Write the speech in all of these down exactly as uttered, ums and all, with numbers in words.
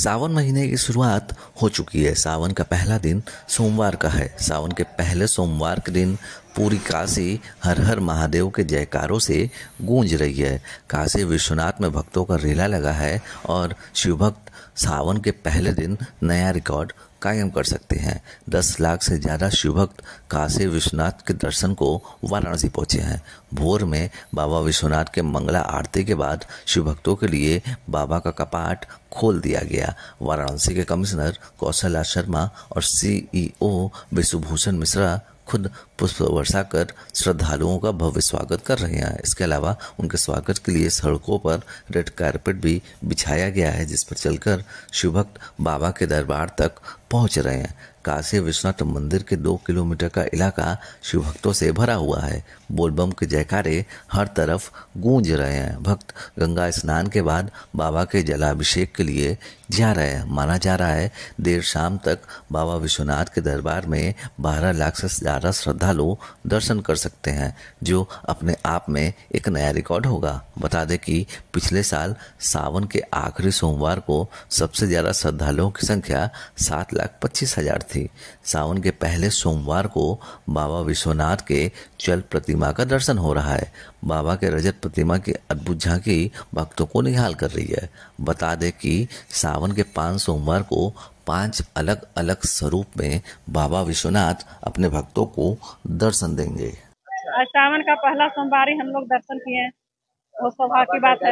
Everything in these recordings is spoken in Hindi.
सावन महीने की शुरुआत हो चुकी है। सावन का पहला दिन सोमवार का है। सावन के पहले सोमवार के दिन पूरी काशी हर हर महादेव के जयकारों से गूंज रही है। काशी विश्वनाथ में भक्तों का रेला लगा है और शिवभक्त सावन के पहले दिन नया रिकॉर्ड कायम कर सकते हैं। दस लाख से ज़्यादा शिवभक्त काशी विश्वनाथ के दर्शन को वाराणसी पहुंचे हैं। भोर में बाबा विश्वनाथ के मंगला आरती के बाद शिवभक्तों के लिए बाबा का कपाट खोल दिया गया। वाराणसी के कमिश्नर कौशल्या शर्मा और सीईओ विश्वभूषण मिश्रा खुद पुष्प वर्षा कर श्रद्धालुओं का भव्य स्वागत कर रहे हैं। इसके अलावा उनके स्वागत के लिए सड़कों पर रेड कारपेट भी बिछाया गया है, जिस पर चलकर शिवभक्त बाबा के दरबार तक पहुंच रहे हैं। काशी विश्वनाथ मंदिर के दो किलोमीटर का इलाका शिवभक्तों से भरा हुआ है। बोलबम के जयकारे हर तरफ गूंज रहे हैं। भक्त गंगा स्नान के बाद बाबा के जलाभिषेक के लिए जा रहे हैं। माना जा रहा है देर शाम तक बाबा विश्वनाथ के दरबार में बारह लाख से ज़्यादा श्रद्धालु दर्शन कर सकते हैं, जो अपने आप में एक नया रिकॉर्ड होगा। बता दें कि पिछले साल सावन के आखिरी सोमवार को सबसे ज़्यादा श्रद्धालुओं की संख्या सात लाख पच्चीस हजार थी। सावन के पहले सोमवार को बाबा विश्वनाथ के चल प्रतिमा का दर्शन हो रहा है। बाबा के रजत प्रतिमा की अद्भुत झांकी भक्तों को निहाल कर रही है। बता दें कि सावन के पांच सोमवार को पांच अलग अलग स्वरूप में बाबा विश्वनाथ अपने भक्तों को दर्शन देंगे। आज सावन का पहला सोमवार हम लोग दर्शन किए, वो सौभाग्य की बात है।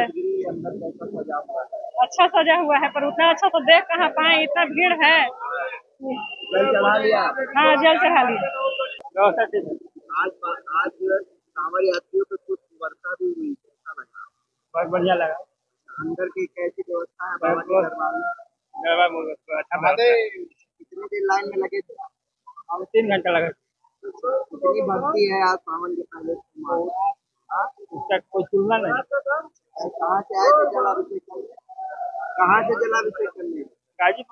अच्छा सजा हुआ है, पर उतना अच्छा तो देख कहाँ पाए, इतना भीड़ है। जल चढ़ा लिया। हाँ, जल चढ़ा लिया। आज आज कांवड़ यात्रियों पे कुछ वर्षा भी हुई, कैसा लगा? बहुत बढ़िया लगा। अंदर की कैसी व्यवस्था है बाबा के दरबार में? दरबार में अच्छा लगा। कितने देर लाइन में लगे थे? हम तीन घंटा लगा। कितनी भक्ति है आज सावन के पहले सोमवार? उसका कोई तुलना नहीं। कहाँ से आए थे जलाभिषेक करने? कहाँ से जलाभिषेक करने? गाजीपुर